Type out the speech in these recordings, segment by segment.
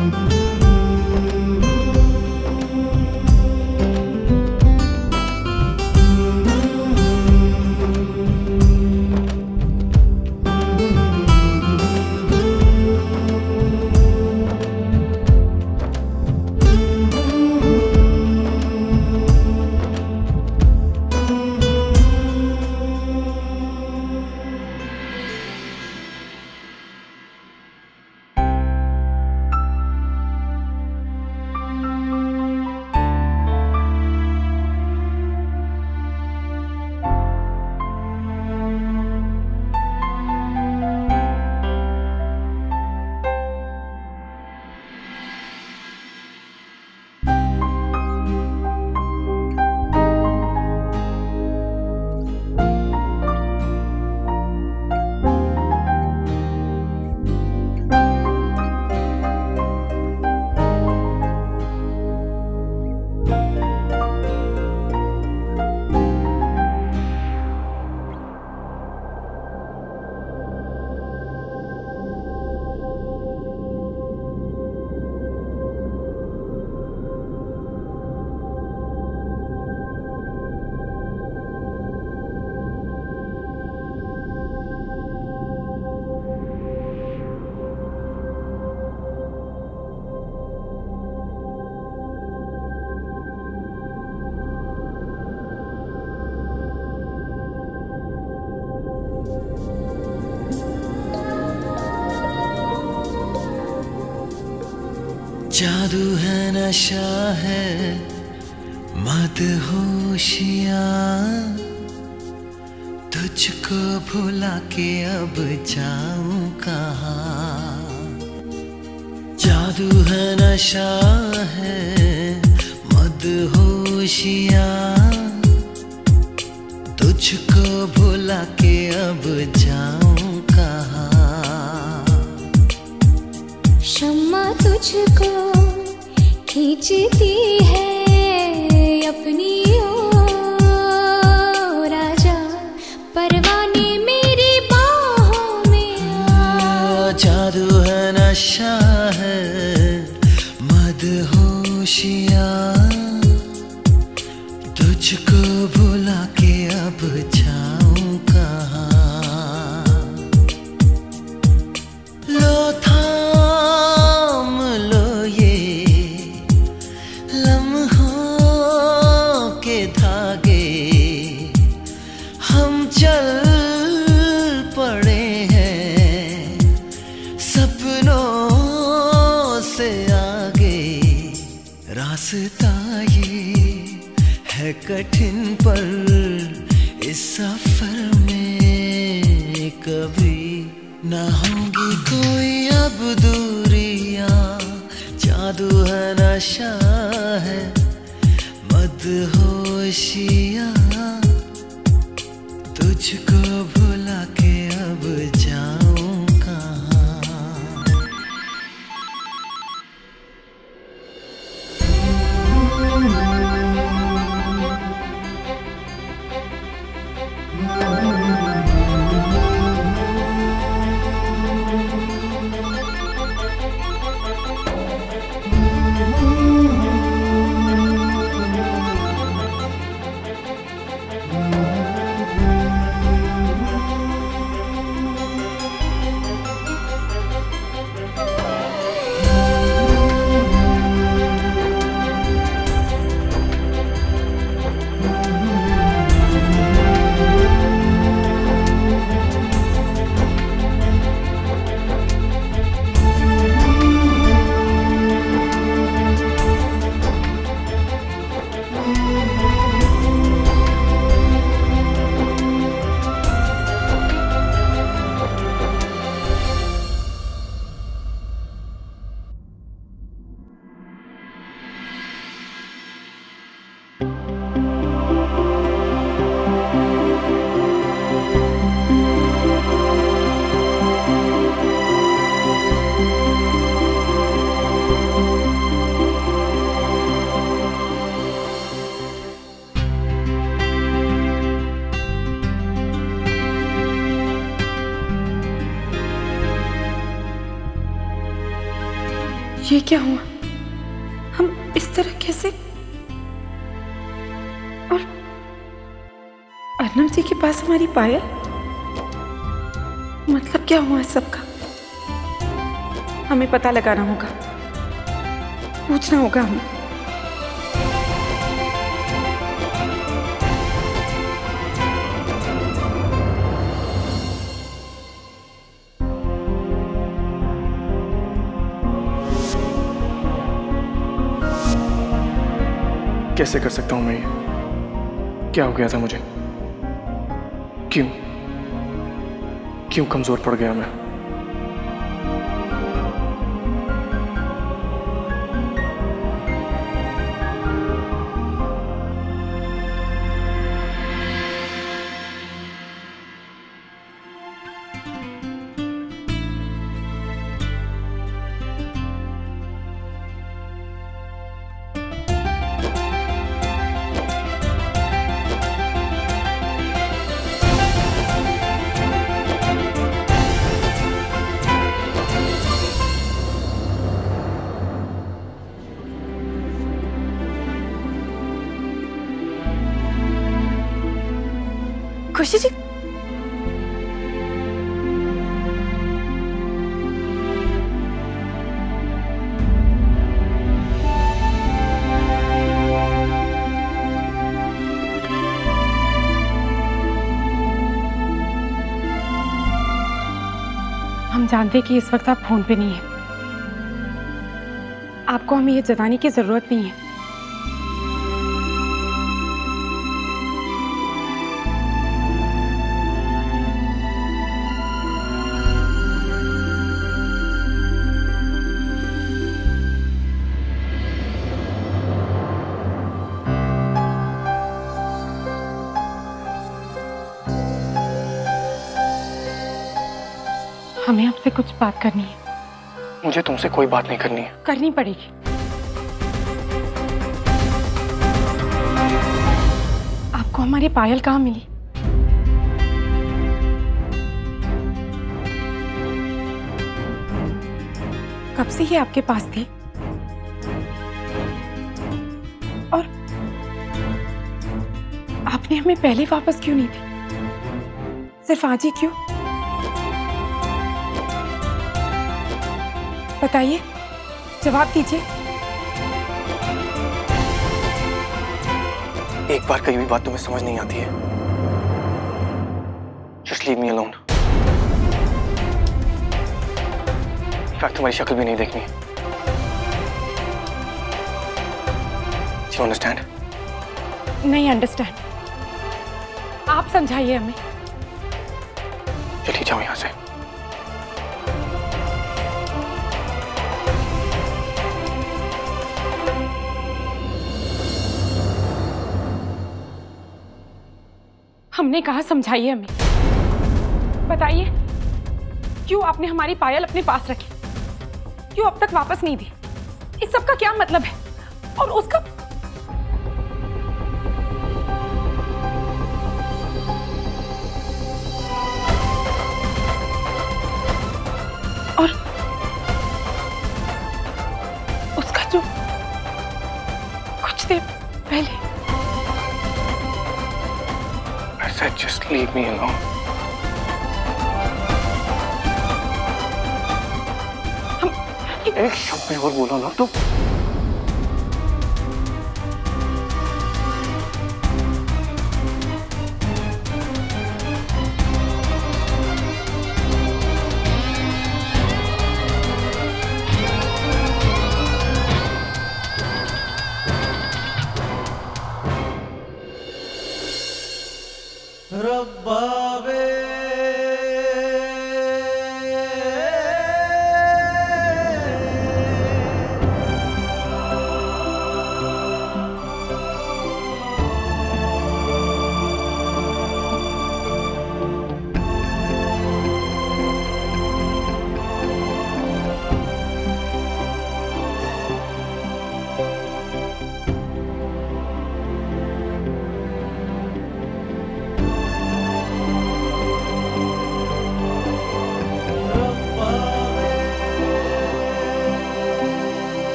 जादू है नशा है मदहोशियाँ, तुझको भुला के अब जाऊं कहाँ। जादू है नशा है मदहोशियाँ, तुझको भुला के अब जाऊं कहाँ। शम्मा तुझको खींचती है अपनी ओर, आजा परवाने मेरी बाहों में आ। जादू है नशा है मदहोशियाँ, तुझको भुला के अब जाऊं कहाँ। लो थाम लो ये लम्हों के धागे, हम चल पड़े हैं सपनों से आगे। रास्ता ये है कठिन पर इस सफर में कभी ना होगी कोई अब दूरियां। जादू है नशा है मदहोशियाँ, तुझको भुला के अब जाऊं कहाँ। ये क्या हुआ? हम इस तरह कैसे? और अर्नब जी के पास हमारी पायल? मतलब क्या हुआ इस सबका? हमें पता लगाना होगा, पूछना होगा हमें। कैसे कर सकता हूं मैं ये? क्या हो गया था मुझे? क्यों कमजोर पड़ गया मैं? खुशी जी, हम जानते हैं कि इस वक्त आप फोन पे नहीं हैं। आपको हमें ये जताने की जरूरत नहीं है। हमें आपसे कुछ बात करनी है। मुझे तुमसे कोई बात नहीं करनी है। करनी पड़ेगी। आपको हमारी पायल कहाँ मिली? कब से ये आपके पास थी? और आपने हमें पहले वापस क्यों नहीं दी? सिर्फ आज ही क्यों? बताइए, जवाब दीजिए। एक बार कही हुई बात तुम्हें समझ नहीं आती है। Just leave me alone. In fact तुम्हारी शक्ल भी नहीं देखनी। You understand? नहीं अंडरस्टैंड। आप समझाइए हमें। चलिए जाओ यहां से। हमने कहा समझाइए हमें। बताइए, क्यों आपने हमारी पायल अपने पास रखी? क्यों अब तक वापस नहीं दी? इस सब का क्या मतलब है? और उसका और उसका जो कुछ देर पहले I said just leave me alone. एक शब्द में और बोलो ना तो। रब्बावे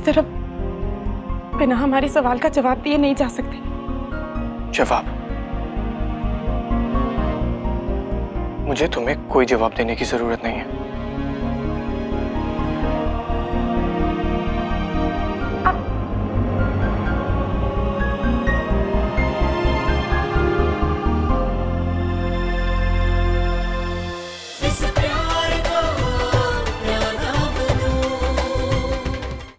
तरफ बिना हमारे सवाल का जवाब दिए नहीं जा सकते। जवाब? मुझे तुम्हें कोई जवाब देने की जरूरत नहीं है।